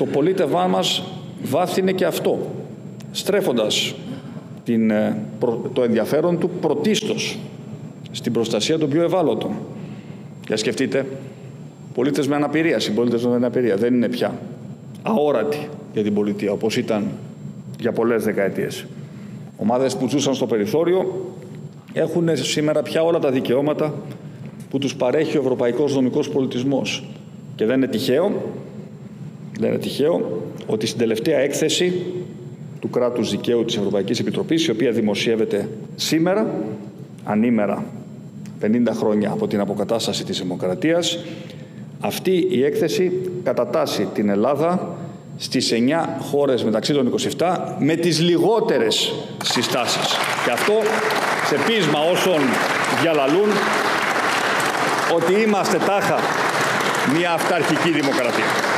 το πολίτευμά μας βάθυνε και αυτό, στρέφοντας το ενδιαφέρον του πρωτίστως στην προστασία των πιο ευάλωτων. Για σκεφτείτε, πολίτες με αναπηρία, συμπολίτες με αναπηρία δεν είναι πια αόρατοι για την πολιτεία, όπως ήταν για πολλές δεκαετίες. Ομάδες που ζούσαν στο περιθώριο έχουν σήμερα πια όλα τα δικαιώματα που τους παρέχει ο ευρωπαϊκός δομικός πολιτισμός. Και δεν είναι τυχαίο ότι στην τελευταία έκθεση του κράτους δικαίου της Ευρωπαϊκής Επιτροπής, η οποία δημοσιεύεται σήμερα, ανήμερα 50 χρόνια από την αποκατάσταση της δημοκρατίας, αυτή η έκθεση κατατάσσει την Ελλάδα στις 9 χώρες μεταξύ των 27 με τις λιγότερες συστάσεις. Και αυτό σε πείσμα όσων διαλαλούν ότι είμαστε τάχα μια αυταρχική δημοκρατία.